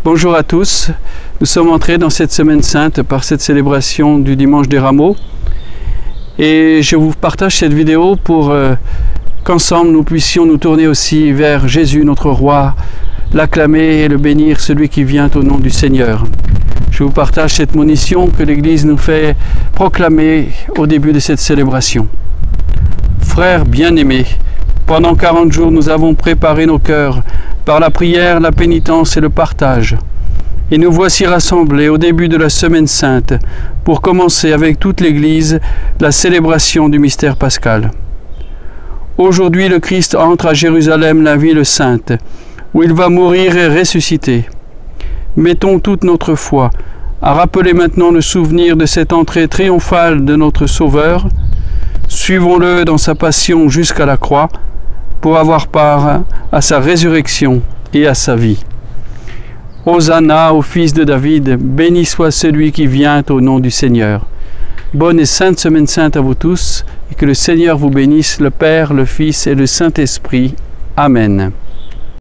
Bonjour à tous, nous sommes entrés dans cette semaine sainte par cette célébration du dimanche des rameaux et je vous partage cette vidéo pour qu'ensemble nous puissions nous tourner aussi vers Jésus notre roi, l'acclamer et le bénir, celui qui vient au nom du Seigneur. Je vous partage cette monition que l'Église nous fait proclamer au début de cette célébration. Frères bien-aimés, pendant 40 jours nous avons préparé nos cœurs par la prière, la pénitence et le partage. Et nous voici rassemblés au début de la Semaine Sainte pour commencer avec toute l'Église la célébration du mystère pascal. Aujourd'hui, le Christ entre à Jérusalem, la ville sainte, où il va mourir et ressusciter. Mettons toute notre foi à rappeler maintenant le souvenir de cette entrée triomphale de notre Sauveur. Suivons-le dans sa passion jusqu'à la croix, pour avoir part à sa résurrection et à sa vie. Hosanna au Fils de David, béni soit celui qui vient au nom du Seigneur. Bonne et sainte Semaine Sainte à vous tous, et que le Seigneur vous bénisse, le Père, le Fils et le Saint-Esprit. Amen.